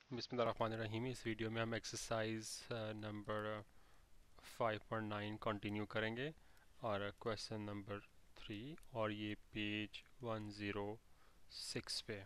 बिस्मिल्लाहिर्रहमानिर्रहीम। इस वीडियो में हम एक्सरसाइज नंबर 5.9 कंटिन्यू करेंगे और क्वेश्चन नंबर 3 और ये पेज 106 पे।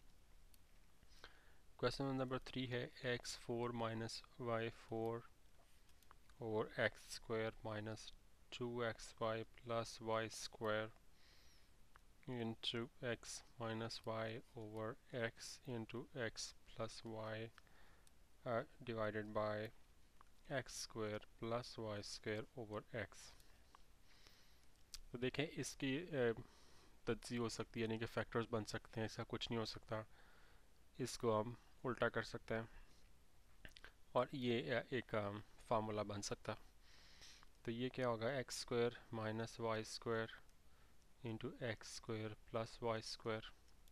क्वेश्चन नंबर 3 है x4 minus y4 over x square minus 2xy plus y square into x minus y over x into x plus y divided by x square plus y square over x. तो देखें इसकी तज्ज़ी हो सकती है, यानी कि factors बन सकते हैं, इसका कुछ नहीं हो सकता। इसको हम उल्टा कर सकते हैं और ये एक फार्मूला बन सकता। तो ये क्या होगा, x square minus y square into x square plus y square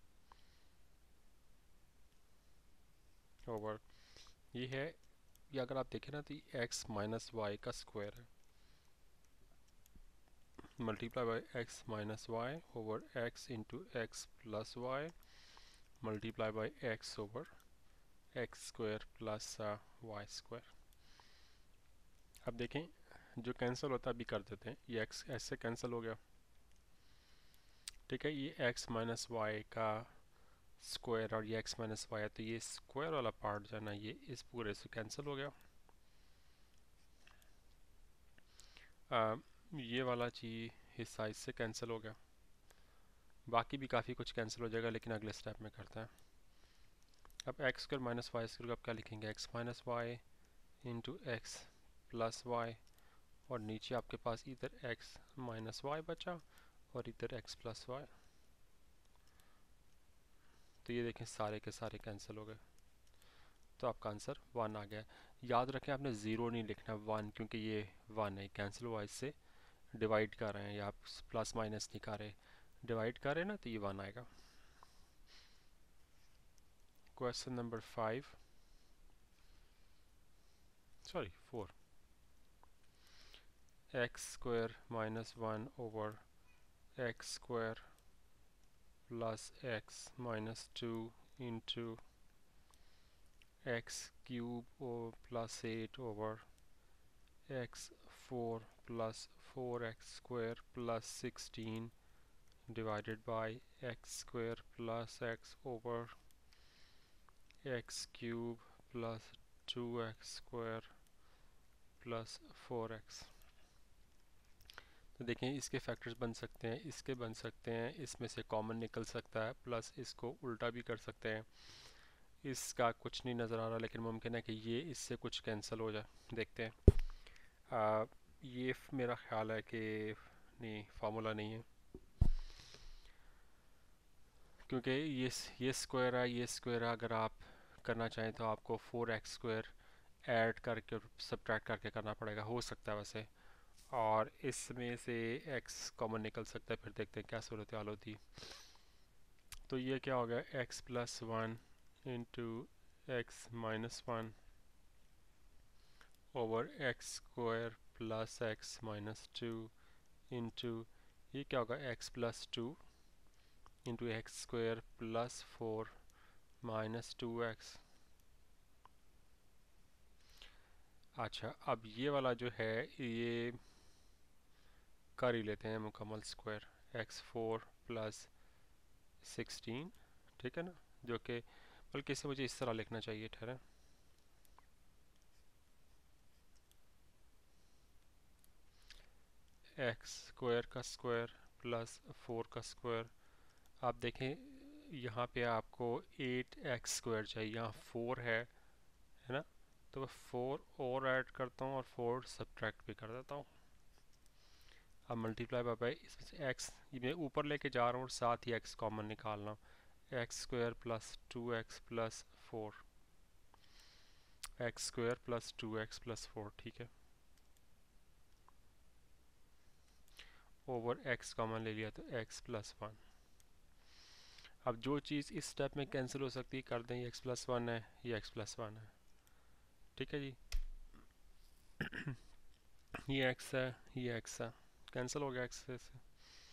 over ये है। ये अगर आप देखें ना तो ये एक्स माइनस वाई का स्क्वायर है, multiply by x minus y over x into x plus y multiply by x over x square plus y square. अब देखें जो कैंसिल होता है अभी कर देते हैं। ये एक्स ऐसे कैंसिल हो गया, ठीक है। ये एक्स माइनस वाई का स्क्वायर और ये एक्स माइनस वाई है, तो ये स्क्वायर वाला पार्ट जो है ना ये इस पूरे से कैंसिल हो गया। ये वाला चीज़ हिस्सा इससे कैंसिल हो गया। बाकी भी काफ़ी कुछ कैंसिल हो जाएगा, लेकिन अगले स्टेप में करते हैं। अब x square minus y square को आप क्या लिखेंगे, x minus y into x plus y, और नीचे आपके पास इधर एक्स माइनस वाई बचा और इधर एक्स प्लस वाई। तो ये देखें सारे के सारे कैंसिल हो गए, तो आपका आंसर 1 आ गया। याद रखें आपने ज़ीरो नहीं लिखना, 1, क्योंकि ये 1 है, कैंसिल हुआ, इससे डिवाइड कर रहे हैं, या आप प्लस माइनस नहीं कर रहे, डिवाइड कर रहे हैं ना, तो ये 1 आएगा। Question number 5 sorry 4, x square minus 1 over x square plus x minus 2 into x cube और plus 8 over x 4 plus 4x square plus 16 divided by x square plus x over x cube plus 2x square plus 4x। तो देखें इसके factors बन सकते हैं, इसके बन सकते हैं, इसमें से कॉमन निकल सकता है, प्लस इसको उल्टा भी कर सकते हैं। इसका कुछ नहीं नज़र आ रहा, लेकिन मुमकिन है कि ये इससे कुछ कैंसिल हो जाए। देखते हैं। ये मेरा ख्याल है कि नहीं, फार्मूला नहीं है, क्योंकि ये स्क्वायर है, ये स्क्वायर है। अगर आप करना चाहें तो आपको 4x स्क्वायर ऐड करके और सब्ट्रैक्ट करके करना पड़ेगा, हो सकता है वैसे। और इसमें से x कॉमन निकल सकता है, फिर देखते हैं क्या सूरत हाल होती। तो ये क्या हो गया, x plus 1 into x minus 1 over x square plus x minus 2 into ये क्या होगा, x plus 2 into x square plus 4 minus 2x। अच्छा, अब ये वाला जो है ये कर ही लेते हैं मुकम्मल स्क्वायर, x4 प्लस 16, ठीक है ना, जो कि बल्कि इसे मुझे इस तरह लिखना चाहिए, ठहरें। एक्स स्क्वायर का स्क्वायर प्लस 4 का स्क्वायर। आप देखें यहाँ पे आपको 8x स्क्वायर चाहिए, यहाँ 4 है ना, तो मैं 4 और ऐड करता हूँ और 4 सब्ट्रैक्ट भी कर देता हूँ। अब मल्टीप्लाई बाय इसमें से x मैं ऊपर लेके जा रहा हूँ और साथ ही x कॉमन निकालना हूँ। X square plus 2x plus 4, x square plus 2x plus 4, ठीक है, ओवर x कॉमन ले लिया तो x प्लस 1। अब जो चीज़ इस स्टेप में कैंसिल हो सकती है कर दें, ये x प्लस 1 है, ये x प्लस 1 है, ठीक है जी। ये x है, ये x है, कैंसिल हो गया x से।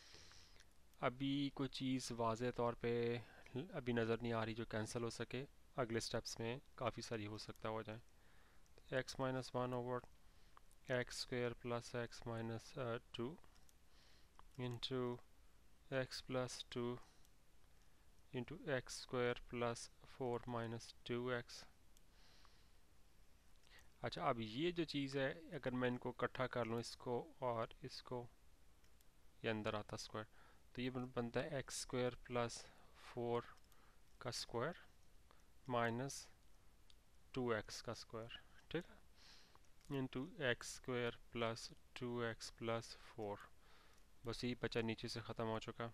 अभी कोई चीज़ वाज़े तौर पे अभी नज़र नहीं आ रही जो कैंसिल हो सके। अगले स्टेप्स में काफ़ी सारी हो सकता हो जाए। X minus one over x square plus x minus two into x plus two into x square plus four minus two x. अच्छा, अब ये जो चीज़ है अगर मैं इनको इकट्ठा कर लूँ, इसको और इसको, ये अंदर आता स्क्वायर, तो ये बनता है एक्स स्क्वेयर प्लस फोर का स्क्वायर माइनस टू एक्स का स्क्वायर, ठीक है, into x square plus two x plus four. बस यही बचा, नीचे से ख़त्म हो चुका।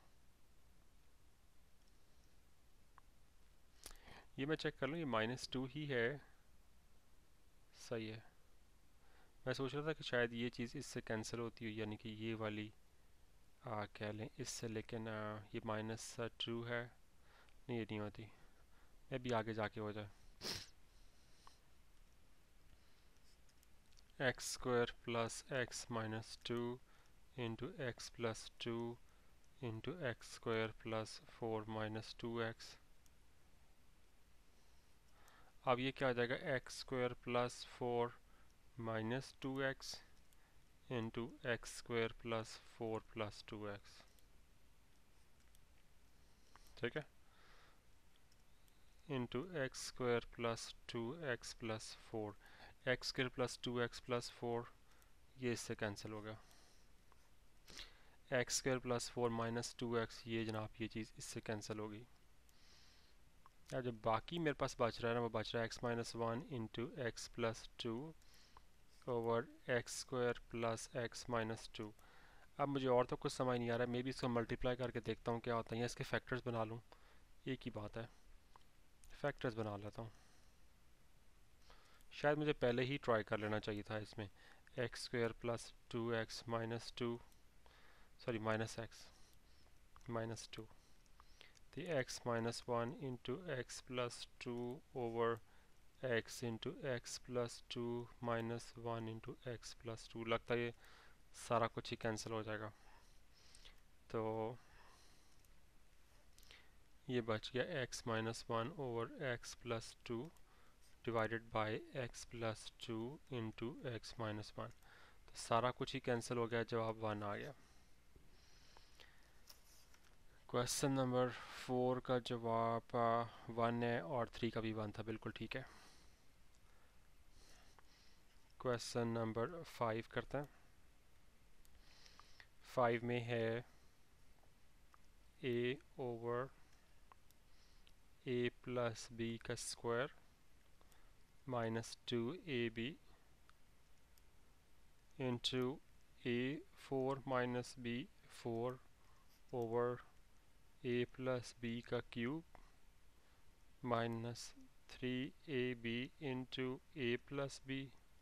ये मैं चेक कर लूँ, ये माइनस टू ही है, सही है। मैं सोच रहा था कि शायद ये चीज़ इससे कैंसिल होती हुई, यानी कि ये वाली कह लें इससे, लेकिन ये माइनस टू है, नहीं ये नहीं होती, मैं भी आगे जाके हो जाए। X square plus x minus two into x plus two into x square plus four minus two x. अब ये क्या हो जाएगा, x square plus four minus two x into x square plus four plus two x, ठीक है, into x square plus two x plus four. X square plus two x plus four, ये इससे cancel हो गया। X square plus four minus two x, ये जनाब ये चीज़ इससे कैंसिल होगी। अब जो बाकी मेरे पास बच रहा है ना, वो बच रहा है x minus one into x plus two over x square plus x minus two. अब मुझे और तो कुछ समझ नहीं आ रहा है, मे बी इसको मल्टीप्लाई करके देखता हूँ क्या होता है, या इसके फैक्टर्स बना लूँ, एक ही बात है, फैक्टर्स बना लेता हूँ। शायद मुझे पहले ही ट्राई कर लेना चाहिए था इसमें, x square plus two x minus two, sorry minus x minus two, तो x minus one into x plus two over x into x plus two minus one into x plus two. लगता है ये सारा कुछ ही cancel हो जाएगा, तो ये बच गया x minus one over x plus two divided by x plus two into x minus one. तो सारा कुछ ही कैंसिल हो गया, जवाब वन आ गया। क्वेश्चन नंबर 4 का जवाब 1 है और 3 का भी 1 था, बिल्कुल ठीक है। क्वेश्चन नंबर 5 करते हैं। 5 में है a over a plus B का square minus two A B into a four minus b four over a plus B का cube minus three A B into A plus b,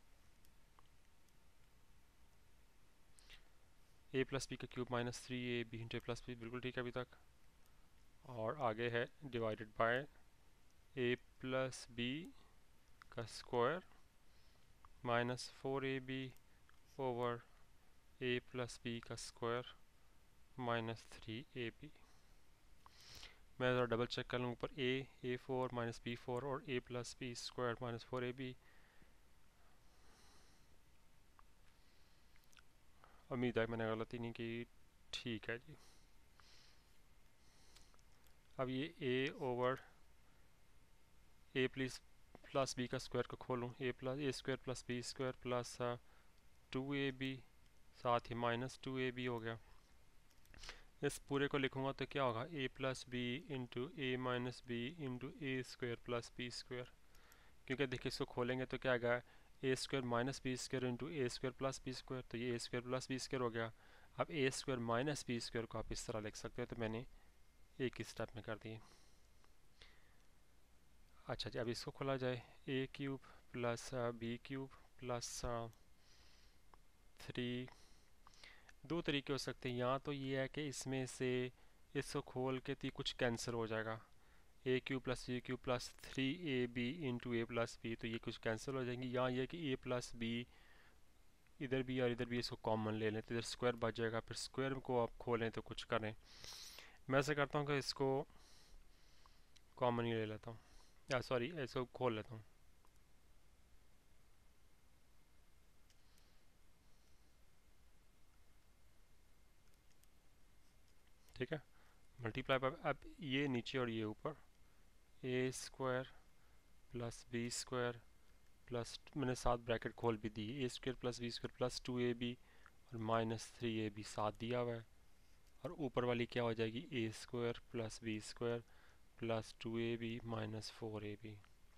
a plus B का cube minus three A B into A plus b, बिल्कुल ठीक है अभी तक। और आगे है divided by a plus B का square minus four a b over A plus B का स्क्वायर माइनस थ्री ए बी। मैं ज़रा डबल चेक कर लूँ, ऊपर a four minus b four और a plus B square minus four a b. उम्मीद है मैंने गलती नहीं की, ठीक है जी। अब ये A over A plus B का स्क्वायर को खोलूँ, A square plus B square plus two A B, साथ ही माइनस टू ए बी हो गया। इस पूरे को लिखूँगा तो क्या होगा, A plus B into A minus B into A square plus B square. क्योंकि देखिए इसको खोलेंगे तो क्या आएगा, A square minus B square into A square plus B square, तो ये ए स्क्वायर प्लस बी स्क्वायर हो गया। अब A square minus B square को आप इस तरह लिख सकते हो, तो मैंने एक ही स्टेप में कर दिए। अच्छा जी, अब इसको खोला जाए, A cube plus B cube plus three. दो तरीके हो सकते हैं, या तो ये है कि इसमें से इसको खोल के तो कुछ कैंसिल हो जाएगा, A cube plus B cube plus three A B into A plus B, तो ये कुछ कैंसिल हो जाएंगी। या ये कि ए प्लस बी इधर भी और इधर भी इसको कॉमन ले लें, तो इधर स्क्वायर बच जाएगा, फिर स्क्वायर को आप खोलें तो कुछ करें। मैं ऐसा करता हूँ कि इसको कॉमन ही ले लेता हूँ, या सॉरी, इसको खोल लेता हूँ। ठीक है, मल्टीप्लाई बाय, अब ये नीचे और ये ऊपर, A square plus B square plus, मैंने सात ब्रैकेट खोल भी दी, A square plus B square plus 2ab और माइनस 3ab, सात दिया हुआ है। और ऊपर वाली क्या हो जाएगी, A square plus B square plus 2ab minus 4ab।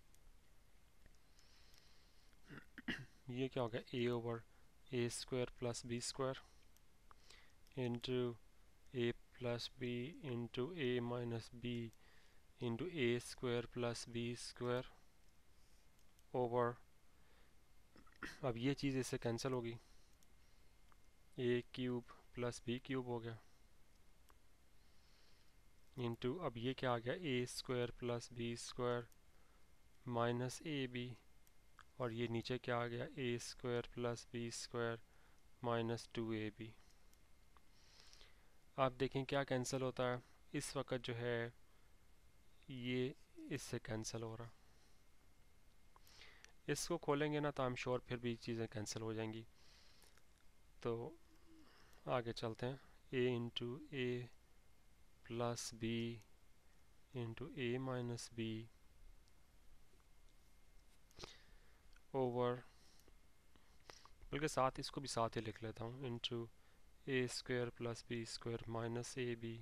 ये क्या हो गया, A over A square plus B square into A plus B into A minus B into A square plus B square over, अब ये चीज़ इससे cancel होगी, A cube plus B cube हो गया इंटू, अब ये क्या आ गया, A square plus B square minus A B, और ये नीचे क्या आ गया, A square plus B square minus 2ab। आप देखें क्या कैंसिल होता है इस वक्त, जो है ये इससे कैंसिल हो रहा। इसको खोलेंगे ना तो आई एम श्योर फिर भी चीज़ें कैंसिल हो जाएंगी। तो आगे चलते हैं, A into A plus B into A minus B over, बल्कि साथ इसको भी साथ ही लिख लेता हूँ, into A square plus B square minus A B.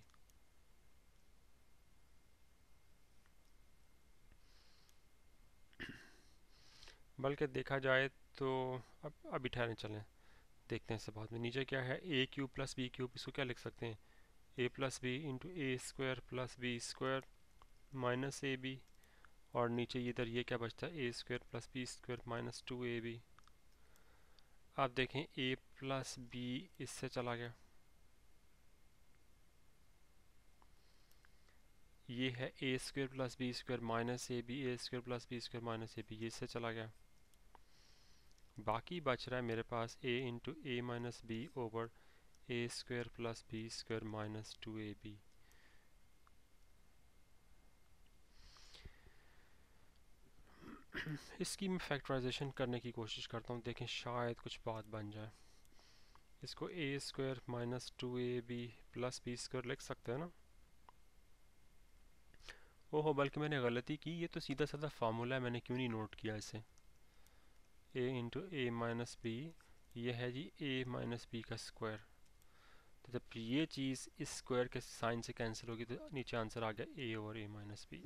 बल्कि देखा जाए तो अब अभी ठहरें, चलें देखते हैं इससे बाद में। नीचे क्या है, A cube plus B cube, इसको क्या लिख सकते हैं, A plus B into A square plus B square minus A B, और नीचे इधर ये क्या बचता है, A square plus B square minus 2ab। आप देखें ए प्लस बी इससे चला गया, ये है A square plus B square minus A B, A square plus B square minus A B, ये इससे चला गया। बाकी बच रहा है मेरे पास A into A minus B over A square plus B square minus 2ab। इसकी मैं फैक्टराइजेशन करने की कोशिश करता हूँ, देखें शायद कुछ बात बन जाए। इसको A square minus 2ab plus B square लिख सकते हैं ना। ओहो, बल्कि मैंने गलती की, ये तो सीधा साधा फार्मूला है, मैंने क्यों नहीं नोट किया इसे। A into A minus B, ये है जी ए माइनस बी का स्क्वायर। तो जब ये चीज़ इस स्क्वायर के साइन से कैंसिल होगी तो नीचे आंसर आ गया ए और ए माइनस बी।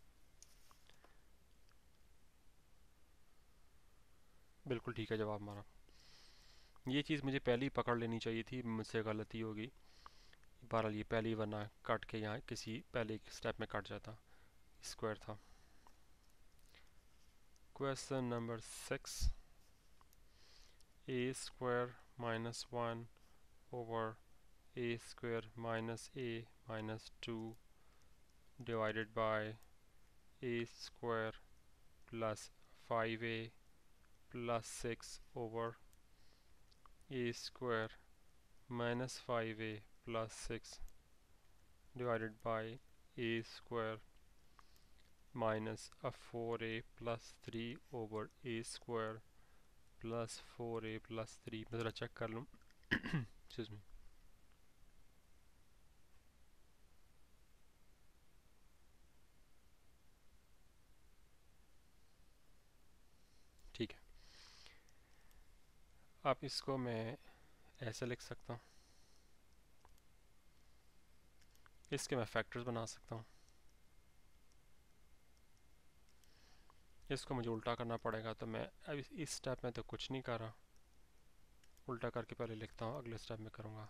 बिल्कुल ठीक है जवाब हमारा। ये चीज़ मुझे पहले ही पकड़ लेनी चाहिए थी, मुझसे गलती होगी। बहरहाल ये पहले ही, वरना कट के यहाँ किसी पहले स्टेप में कट जाता। स्क्वायर था। Question number 6, A square minus 1 over A square minus A minus 2 divided by A square plus 5a plus 6 over A square minus 5a plus 6 divided by A square minus 4a plus 3 over A square plus 4a plus 3। मैं ज़रा check कर लूँ। Excuse me. ठीक है, अब इसको मैं ऐसे लिख सकता हूँ, इसके मैं फैक्टर्स बना सकता हूँ। इसको मुझे उल्टा करना पड़ेगा, तो मैं अब इस स्टेप में तो कुछ नहीं कर रहा, उल्टा करके पहले लिखता हूँ, अगले स्टेप में करूँगा।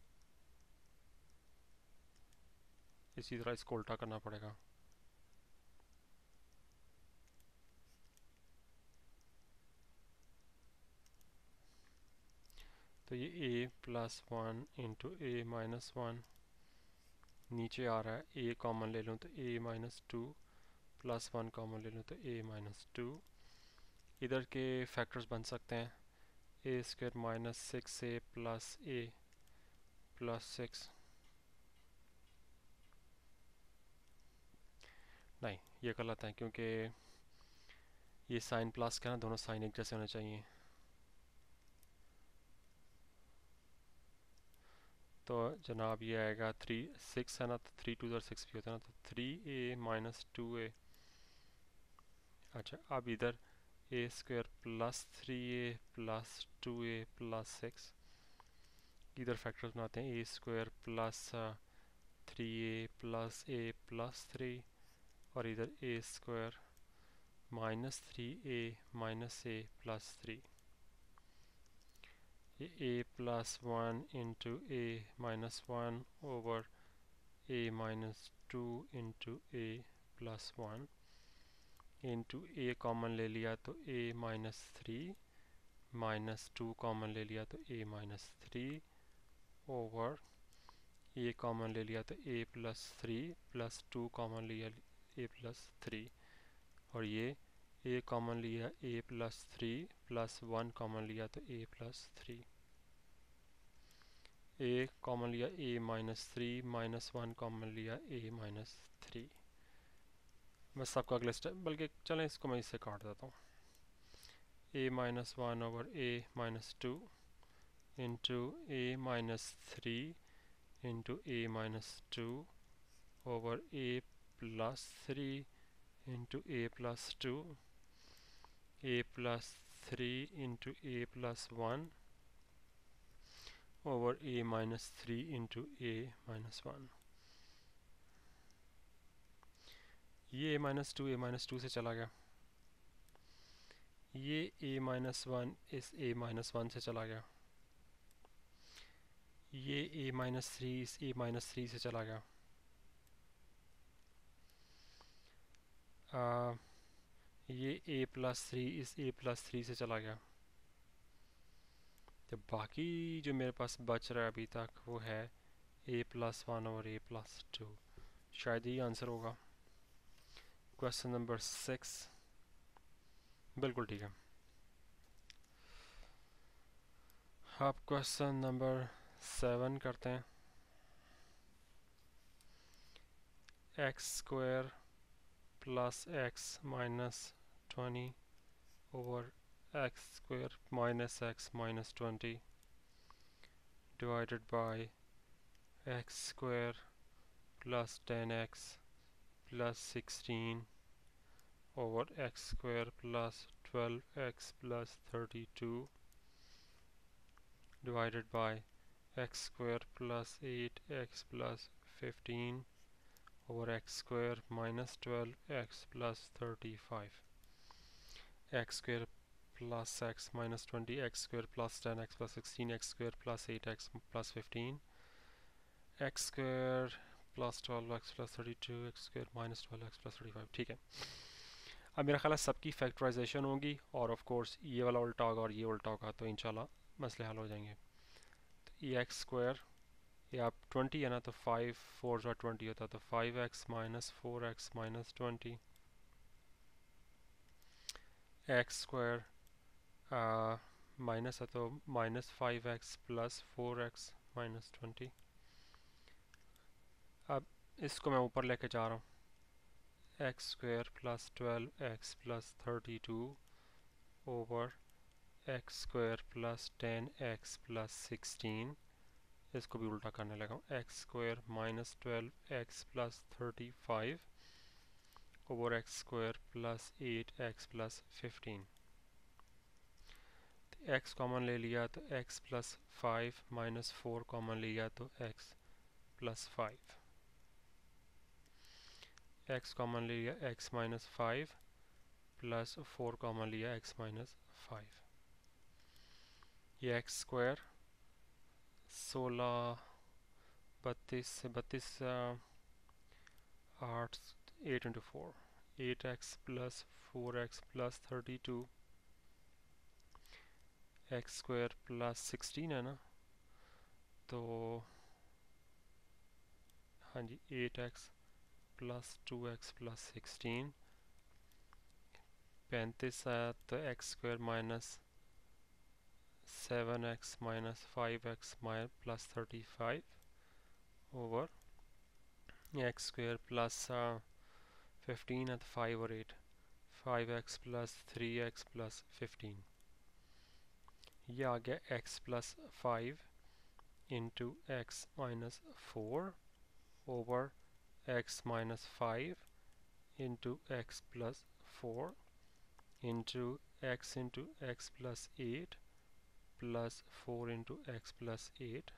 इसी तरह इसको उल्टा करना पड़ेगा। तो ये a plus 1 into A minus 1, नीचे आ रहा है a कॉमन ले लूँ तो a माइनस 2 प्लस 1 कॉमन ले लूँ तो a माइनस 2। इधर के फैक्टर्स बन सकते हैं, A square minus 6a plus a plus 6, नहीं ये गलत है क्योंकि ये साइन प्लस का ना दोनों साइन एक जैसे होने चाहिए। तो जनाब ये आएगा 6 है ना, तो 3 2 6 भी होता है ना, तो 3a माइनस 2a। अच्छा अब इधर A square plus 3a plus 2a plus 6, इधर फैक्टर्स बनाते हैं। A square plus 3a plus a plus 3, और इधर A square minus 3a minus a plus 3। ये a plus 1 into a minus 1 over a minus 2 into a plus 1 into a common ले लिया तो a minus 3, minus 2 common ले लिया तो a minus 3 over a common ले लिया तो a प्लस 3 प्लस 2 कॉमन लिया a प्लस 3, और ये a कॉमन लिया a प्लस 3 प्लस 1 कॉमन लिया तो a प्लस 3, a कॉमन लिया a माइनस 3 माइनस 1 कॉमन लिया a माइनस 3। बस आपका अगले स्टेप, बल्कि चलें इसको मैं इससे काट देता हूँ। a minus 1 over a minus 2 into a minus 3 into a minus 2 over a plus 3 into a plus 2, a plus 3 into a plus 1 over a minus 3 into a minus 1। ये a माइनस 2 से चला गया, ये a माइनस 1 इस a minus 1 से चला गया, ये a माइनस 3 इस a माइनस 3 से चला गया, ये a प्लस 3 इस a प्लस 3 से चला गया। तो बाकी जो मेरे पास बच रहा है अभी तक वो है a प्लस 1 और a प्लस 2। शायद ये आंसर होगा। क्वेश्चन नंबर 6 बिल्कुल ठीक है। अब क्वेश्चन नंबर 7 करते हैं। X square plus x minus 20 over x square minus x minus 20 divided by x square plus 10x plus 16 over x square plus 12x plus 32 divided by x square plus 8x plus 15 over x square minus 12x plus 35, x square plus x minus 20, x square plus 10x plus 16, x square plus 8x plus 15, x square plus 12x plus 32, X square minus 12x plus 35। ठीक है, अब मेरा ख्याल है सबकी factorisation होगी और of course ये वाला उल्टा होगा और ये उल्टा होगा, तो इंशाल्लाह मसले हल हो जाएंगे। तो ये एक्स स्क्वायर, ये आप 20 है ना, तो 5 4 जो 20 होता है, तो 5x minus 4x minus 20, X square minus है तो minus 5x plus 4x minus 20। अब इसको मैं ऊपर लेके जा रहा हूँ, x square plus 12x plus 32 over x square plus 10x plus 16, इसको भी उल्टा करने लगा हूँ, x square minus 12x plus 35 over x square plus 8x plus 15। x common ले लिया तो x प्लस 5 माइनस 4 कॉमन लिया तो x प्लस 5, x कॉमन ले लिया x माइनस 5 प्लस 4 कॉमन लिया x माइनस 5। ये X square 16 32 8 8 into 4 8x plus 4x plus 32, X square plus 16 है ना, तो हाँ जी 8x प्लस 2x प्लस 16, 35 है तो X square minus 7x minus 5x plus 35 over x square plus 15 है तो 5 और 8, 5x प्लस 3x प्लस 15। ये आ गया x plus 5 into x minus 4 over x minus 5 into x plus 4 into x plus 8 plus 4 into x plus 8,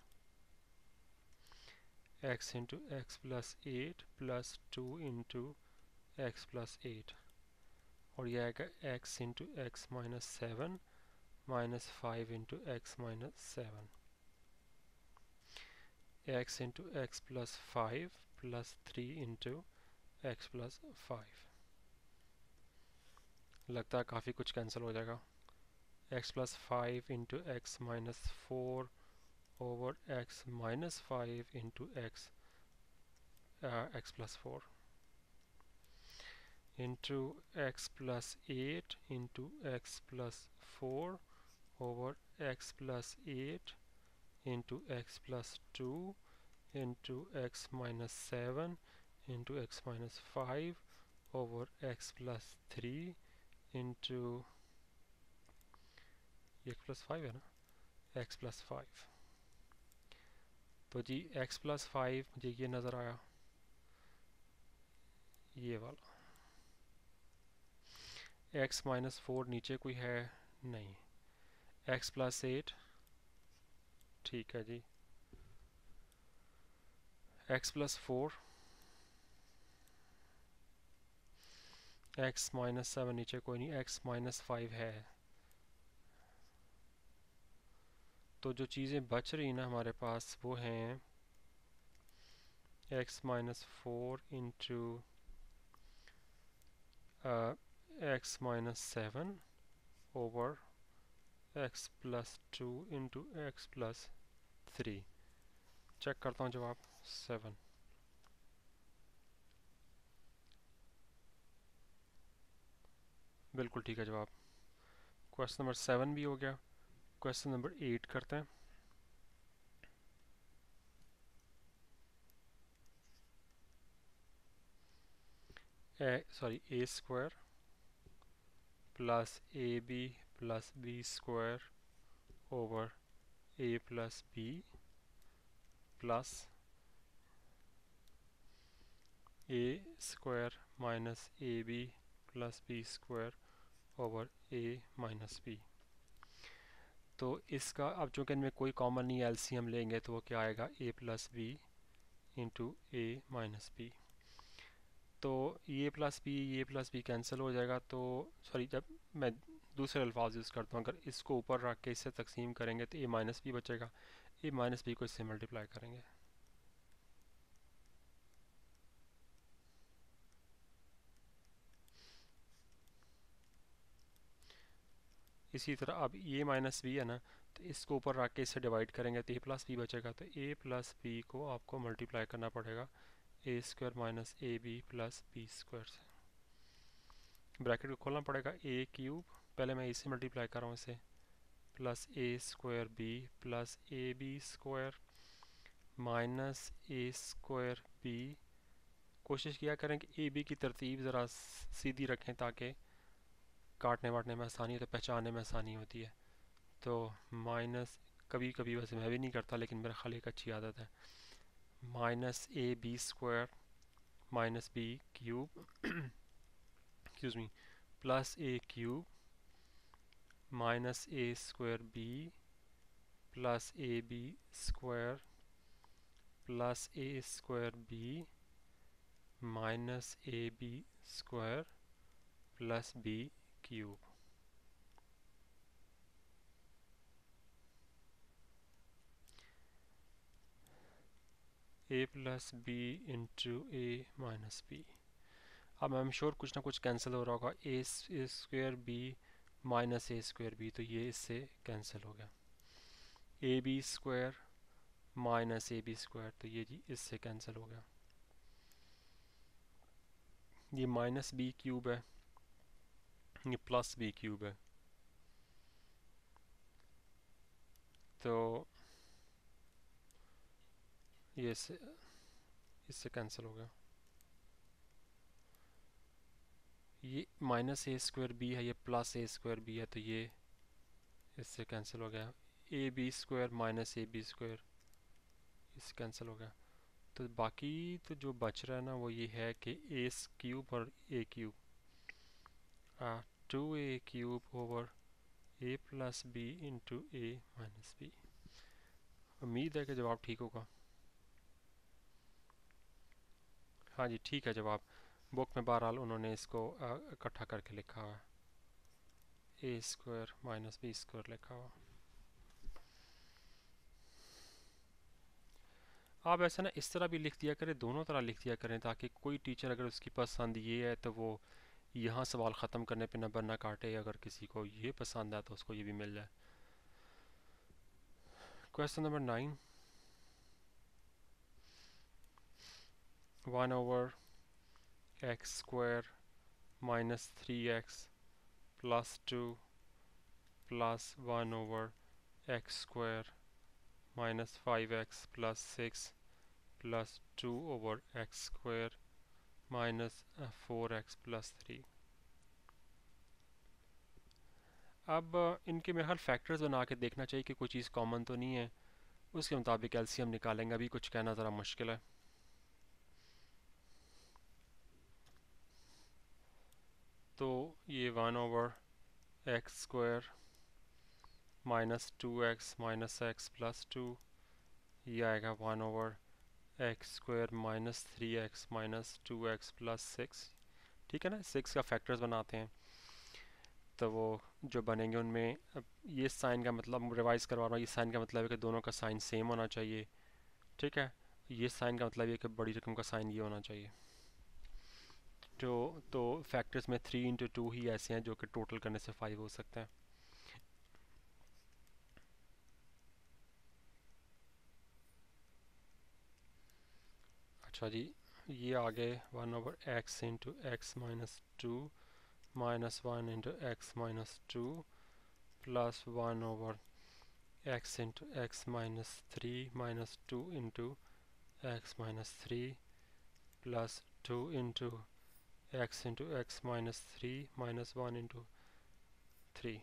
x into x plus 8 plus 2 into x plus 8, और यह आएगा x into x minus 7 minus 5 into x minus 7, x into x plus 5 plus 3 into x plus 5। लगता है काफ़ी कुछ cancel हो जाएगा। x plus 5 into x minus 4 over x minus 5 into x plus 4 into x plus 8 into x plus 4 over x plus 8 into x plus 2 into x minus 7 into x minus 5 over x plus 3 into x plus 5 है ना, x plus 5। तो जी x plus 5 मुझे ये नज़र आया, ये वाला। x minus 4 नीचे कोई है नहीं, x प्लस 8 ठीक है जी, x प्लस 4, x माइनस 7 नीचे कोई नहीं, x माइनस 5 है। तो जो चीज़ें बच रही ना हमारे पास वो हैं x minus 4 into x minus 7 over x plus 2 into x plus 3। Check करता हूँ जवाब 7। बिल्कुल ठीक है जवाब। क्वेश्चन नंबर 7 भी हो गया। क्वेश्चन नंबर 8 करते हैं। A square plus A B plus B square over A plus B plus A square minus A B plus B square over A minus B. तो इसका अब चूँकि इनमें कोई कॉमन नहीं, एलसीएम लेंगे तो वो क्या आएगा, A plus B into A minus B. तो ये प्लस बी कैंसिल हो जाएगा। तो सॉरी, जब मैं दूसरे अल्फाज यूज़ करता हूँ, अगर इसको ऊपर रख के इससे तकसीम करेंगे तो ए माइनस बी बचेगा, ए माइनस बी को इससे मल्टीप्लाई करेंगे। इसी तरह अब ये माइनस बी है ना, तो इसको ऊपर रख के इससे डिवाइड करेंगे तो ए प्लस बी बचेगा। तो ए प्लस बी को आपको मल्टीप्लाई करना पड़ेगा A square minus A B plus B square से। ब्रैकेट को खोलना पड़ेगा, ए क्यूब, पहले मैं इसे मल्टीप्लाई कर रहा हूँ इसे, plus A square B plus A B square minus A square B. कोशिश किया करें कि ए बी की तरतीब ज़रा सीधी रखें ताकि काटने वाटने में आसानी हो, तो पहचानने में आसानी होती है। तो माइनस, कभी कभी वैसे मैं भी नहीं करता लेकिन मेरा ख्याल एक अच्छी आदत है, minus A B square minus B cube excuse me plus A cube minus A square B plus A B square plus A square B minus A B square plus B cube. A plus B into A minus B. अब I am sure कुछ ना कुछ cancel हो रहा होगा, A square B minus A square B, तो ये इससे कैंसिल हो गया। A B square minus A B square, तो ये जी इससे कैंसिल हो गया। ये माइनस बी क्यूब है, ये प्लस बी क्यूब है, तो ये इससे कैंसिल हो गया। ये माइनस ए स्क्वायर बी है, ये प्लस ए स्क्वायर बी है, तो ये इससे कैंसिल हो गया। A B square minus A B square, इससे कैंसिल हो गया। तो बाकी तो जो बच रहा है ना वो ये है कि ए क्यूब और A cube, 2a³ over a plus B into A minus B. उम्मीद है कि जवाब ठीक होगा। हाँ जी ठीक है जवाब। बुक में बहरहाल उन्होंने इसको इकट्ठा करके लिखा हुआ है, A square minus B square लिखा हुआ। आप ऐसा ना इस तरह भी लिख दिया करें, दोनों तरह लिख दिया करें, ताकि कोई टीचर अगर उसकी पसंद ये है तो वो यहाँ सवाल ख़त्म करने पे नंबर ना काटे, अगर किसी को ये पसंद है तो उसको ये भी मिल जाए। Question number 9, 1 over x square minus 3x plus 2 plus 1 over x square minus 5x plus 6 plus 2 over x square minus 4x plus 3। अब इनके मेरे ख्याल फैक्टर्स बना के देखना चाहिए कि कोई चीज़ कॉमन तो नहीं है, उसके मुताबिक एलसीएम निकालेंगे। अभी कुछ कहना ज़रा मुश्किल है। तो ये 1 over x square minus 2x minus X plus 2, ये आएगा 1 over x square minus 3x minus 2x plus 6। ठीक है ना, 6 का फैक्टर्स बनाते हैं तो वो जो बनेंगे उनमें, अब ये साइन का मतलब रिवाइज करवा रहा हूँ, ये साइन का मतलब है कि दोनों का साइन सेम होना चाहिए। ठीक है, ये साइन का मतलब ये कि बड़ी रकम का साइन ये होना चाहिए। तो फैक्टर्स में 3 इंटू 2 ही ऐसे हैं जो कि टोटल करने से 5 हो सकते हैं। अच्छा जी, ये आ गए 1 over x into x minus 2 minus 1 into x minus 2 plus 1 over x into x minus 3 minus 2 into x minus 3 plus 2 into x minus 3 minus 1 into 3,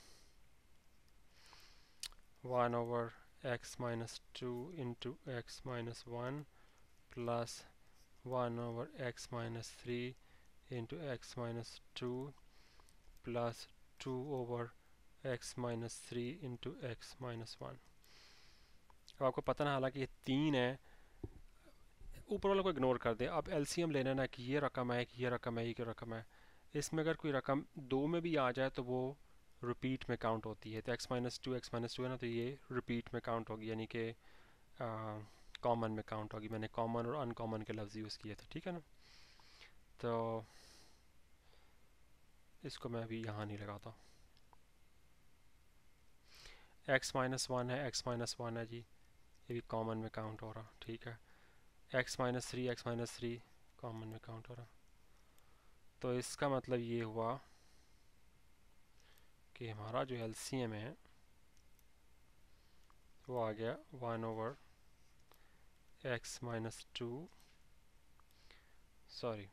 1 over x minus 2 into x minus 1 plus 1 over x minus 3 into x minus 2 plus 2 over x minus 3 into x minus 1। अब आपको पता ना, हालांकि ये 3 है, ऊपर वाले को इग्नोर कर दें। अब एलसीएम लेना ना कि ये रकम है कि ये रकम है, ये क्या रकम है। इसमें अगर कोई रकम 2 में भी आ जाए तो वो रिपीट में काउंट होती है। तो एक्स माइनस टू है ना, तो ये रिपीट में काउंट होगी, यानी कि कॉमन में काउंट होगी। मैंने कॉमन और अनकॉमन के लफ्ज़ यूज़ किए थे, ठीक है ना। तो इसको मैं अभी यहाँ नहीं लगाता। x-1 है, x-1 है जी, ये भी कॉमन में काउंट हो रहा, ठीक है। x-3 कॉमन में काउंट हो रहा। तो इसका मतलब ये हुआ कि हमारा जो एलसीएम है वो आ गया 1 over x minus 2, sorry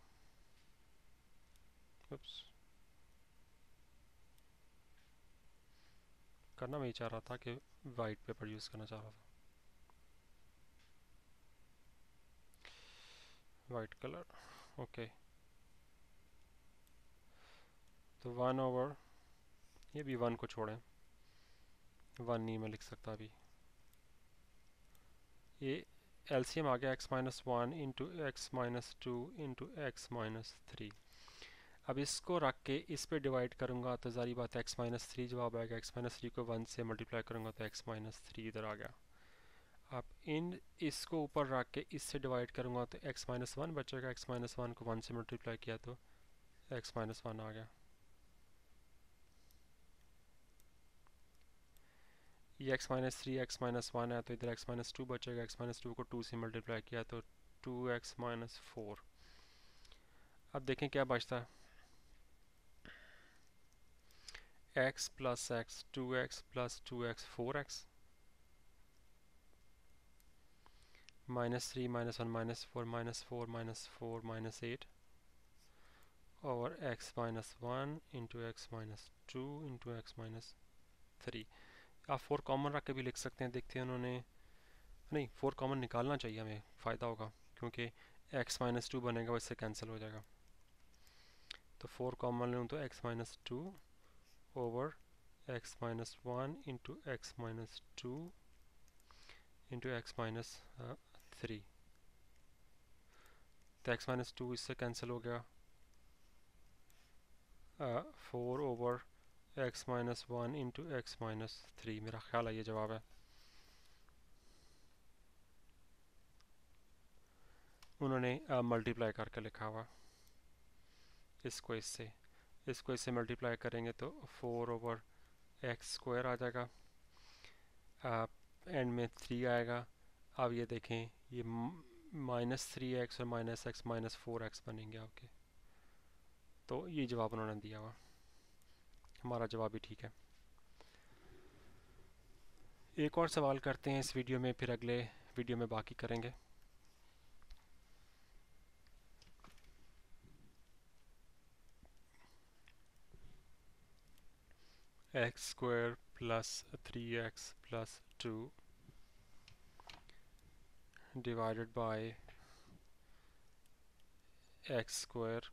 oops, करना मैं ही चाह रहा था कि वाइट पेपर यूज़ करना चाह रहा था, वाइट कलर, ओके। तो 1 ओवर, ये भी 1 को छोड़ें, 1 नहीं मैं लिख सकता अभी। ये एलसीएम आ गया x-1 into x minus 2 into x minus 3। अब इसको रख के इस पे डिवाइड करूँगा तो सारी बात x-3 जवाब आएगा। x-3 को 1 से मल्टीप्लाई करूँगा तो x-3 इधर आ गया। अब इसको ऊपर रख के इससे डिवाइड करूँगा तो x-1 बचेगा। x-1 को 1 से मल्टीप्लाई किया तो x-1 आ गया। ये x-1 है तो इधर x-2 बचेगा। x-2 को 2 से मल्टीप्लाई किया तो 2x-4। अब देखें क्या बचता है, x plus x 2x plus 2x 4x -3 -1 -4 -4 -4 -8 over x minus 1 into x minus 2 into x minus 3। आप 4 कॉमन रख के भी लिख सकते हैं, देखते हैं उन्होंने, नहीं 4 कॉमन निकालना चाहिए, हमें फ़ायदा होगा क्योंकि x माइनस 2 बनेगा वो इससे कैंसिल हो जाएगा। तो 4 कॉमन लूँ तो x minus 2 over x minus 1 into x minus 2 into x minus 3। तो x माइनस 2 इससे कैंसिल हो गया, 4 over x minus 1 into x minus 3। मेरा ख्याल है ये जवाब है। उन्होंने मल्टीप्लाई करके लिखा हुआ इसको इससे मल्टीप्लाई करेंगे तो 4 ओवर एक्स स्क्वायर आ जाएगा, एंड में 3 आएगा। अब ये देखें, ये -3x और -x -4x बनेंगे आपके। तो ये जवाब उन्होंने दिया हुआ, हमारा जवाब भी ठीक है। एक और सवाल करते हैं इस वीडियो में, फिर अगले वीडियो में बाकी करेंगे। X square plus 3x plus 2 divided by x square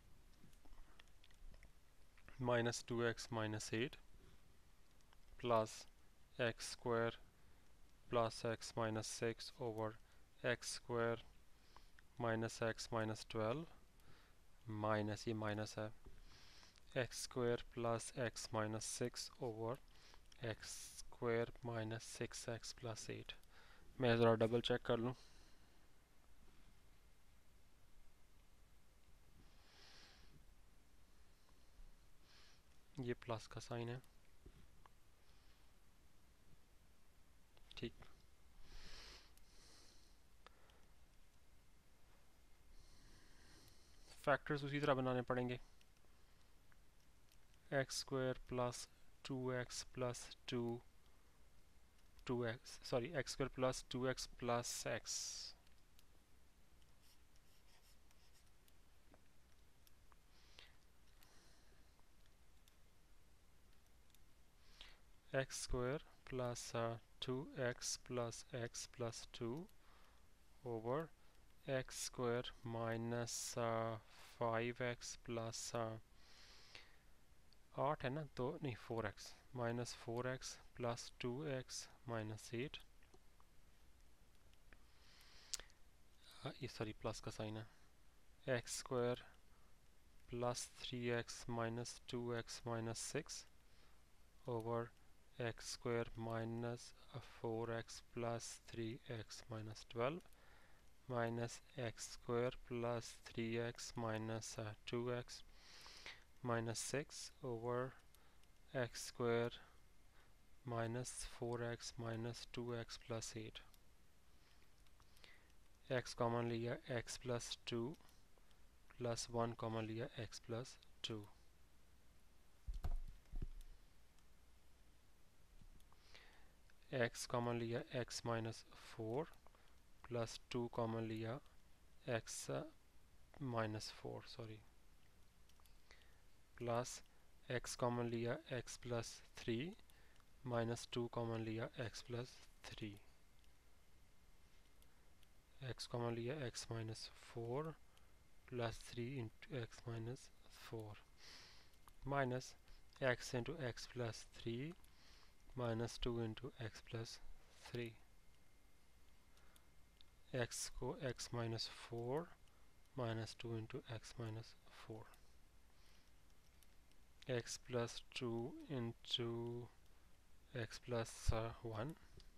minus 2x minus 8 plus x square plus x minus 6 over x square minus x minus 12 minus, ये माइनस है, x square plus x minus 6 over x square minus 6x plus 8। मैं ज़रा double check कर लूँ। ये plus का sign है, ठीक। फैक्टर्स उसी तरह बनाने पड़ेंगे, x square plus 2x plus 2x sorry x square plus 2x plus x x square plus 2x plus x plus 2 over x square minus 5x plus 8 है ना, तो नहीं 4x minus 4x plus 2x minus 8, ये sorry plus का sign है, x square plus 3x minus 2x minus 6 over x square minus 4x plus 3x minus 12 minus x square plus 3x minus 2x minus 6 over x square minus 4x minus 2x plus 8। x common लिया, x plus 2 plus 1 common लिया, x plus 2। x common लिया, x minus 4 plus 2 common लिया, x minus 4 sorry, plus x common लिया, x plus 3 minus 2 common लिया, x plus 3। x common लिया, x minus 4 plus 3 into x minus 4 minus x into x plus 3 minus 2 into x plus 3। x को x minus 4 minus 2 into x minus 4, x plus 2 into x plus 1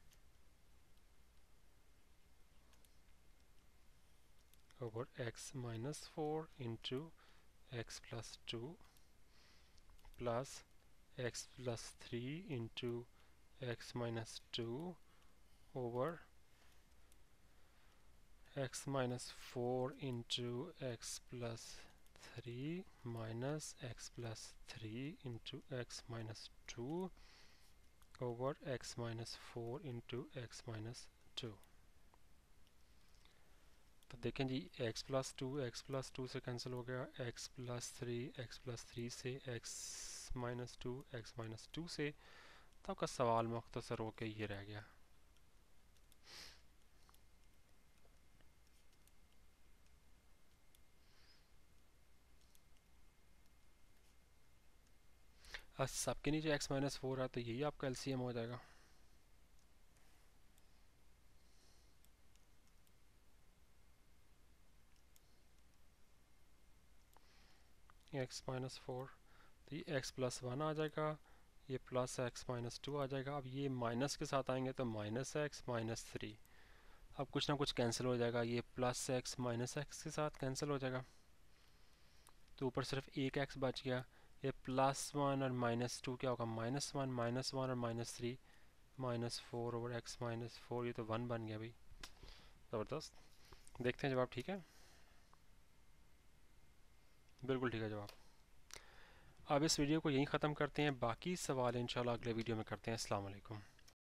over x minus 4 into x plus 2 plus x plus 3 into x minus 2 over x minus 4 into x plus 3 minus x plus 3 into x minus 2 over x minus 4 into x minus 2। तो देखें जी x + 2 से cancel हो गया, x + 3 से x - 2 से, तो आपका सवाल मुख्तसर होकर ये रह गया। सबके नीचे x - 4 है तो यही आपका एलसीएम हो जाएगा। x - 4 तो ये x + 1 आ जाएगा, ये प्लस x - 2 आ जाएगा। अब ये माइनस के साथ आएंगे तो -x - 3। अब कुछ ना कुछ कैंसिल हो जाएगा, ये +x -x के साथ कैंसिल हो जाएगा, तो ऊपर सिर्फ एक x बच गया। ये +1 और -2 क्या होगा, -1 और -3 -4 ओवर x - 4, ये तो 1 बन गया भाई। ज़बरदस्त। देखते हैं जवाब ठीक है, बिल्कुल ठीक है जवाब। अब इस वीडियो को यहीं ख़त्म करते हैं, बाकी सवाल इंशाल्लाह अगले वीडियो में करते हैं। अस्सलाम वालेकुम।